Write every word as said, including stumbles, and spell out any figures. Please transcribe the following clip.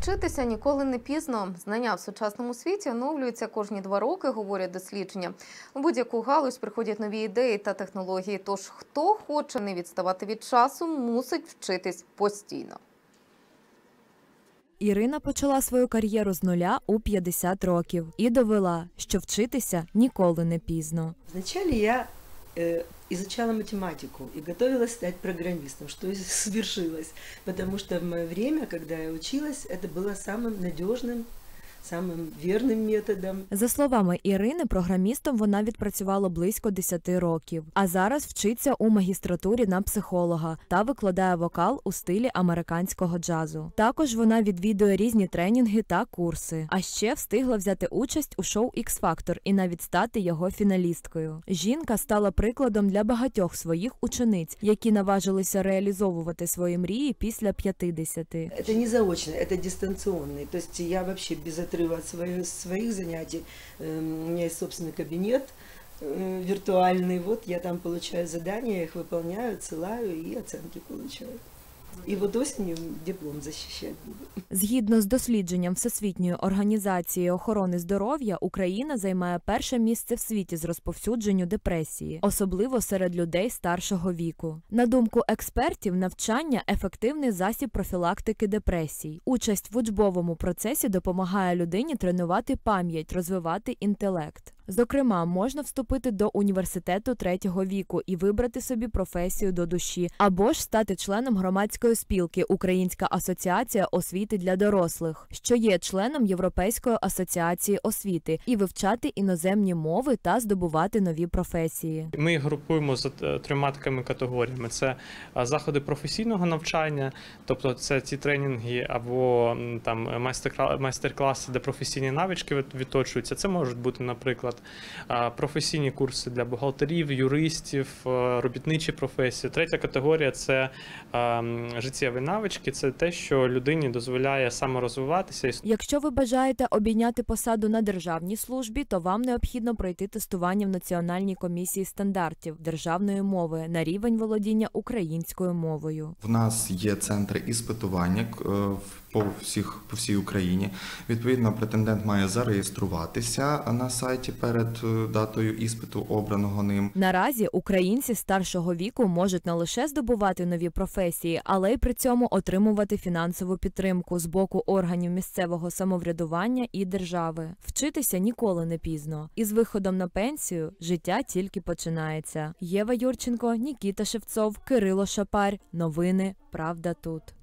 Вчитися ніколи не пізно. Знання в сучасному світі оновлюються кожні два роки, говорять дослідження. У будь-яку галузь приходять нові ідеї та технології. Тож, хто хоче не відставати від часу, мусить вчитись постійно. Ірина почала свою кар'єру з нуля у п'ятдесят років і довела, що вчитися ніколи не пізно. Вначале я э, изучала математику и готовилась стать программистом, что и свершилось, потому что в мое время, когда я училась, это было самым надежным, самим вірним методом. За словами Ірини, програмістом вона відпрацювала близько десяти років, а зараз вчиться у магістратурі на психолога та викладає вокал у стилі американського джазу. Також вона відвідує різні тренінги та курси, а ще встигла взяти участь у шоу Ікс Фактор і навіть стати його фіналісткою. Жінка стала прикладом для багатьох своїх учениць, які наважилися реалізовувати свої мрії після п'ятдесяти. Це не заочно, це дистанційний, тобто я взагалі без отрыва от своих, своих занятий. У меня есть собственный кабинет виртуальный, вот я там получаю задания, я их выполняю, отсылаю и оценки получаю. І от осінню диплом захищати буду. Згідно з дослідженням Всесвітньої організації охорони здоров'я, Україна займає перше місце в світі з розповсюдженню депресії, особливо серед людей старшого віку. На думку експертів, навчання – ефективний засіб профілактики депресій. Участь в учбовому процесі допомагає людині тренувати пам'ять, розвивати інтелект. Зокрема, можна вступити до університету третього віку і вибрати собі професію до душі, або ж стати членом громадської спілки «Українська асоціація освіти для дорослих», що є членом Європейської асоціації освіти, і вивчати іноземні мови та здобувати нові професії. Ми їх групуємо за трьома такими категоріями. Це заходи професійного навчання, тобто це ті тренінги або там майстер-класи, де професійні навички відточуються. Це можуть бути, наприклад, професійні курси для бухгалтерів, юристів, робітничі професії. Третя категорія – це життєві навички, це те, що людині дозволяє саморозвиватися. Якщо ви бажаєте обійняти посаду на державній службі, то вам необхідно пройти тестування в Національній комісії стандартів державної мови на рівень володіння українською мовою. В нас є центри іспитування по всіх, по всій Україні. Відповідно, претендент має зареєструватися на сайті перед датою іспиту, обраного ним. Наразі українці старшого віку можуть не лише здобувати нові професії, але й при цьому отримувати фінансову підтримку з боку органів місцевого самоврядування і держави. Вчитися ніколи не пізно. І з виходом на пенсію життя тільки починається. Єва Юрченко, Нікіта Шевцов, Кирило Шапарь. Новини «Правда тут».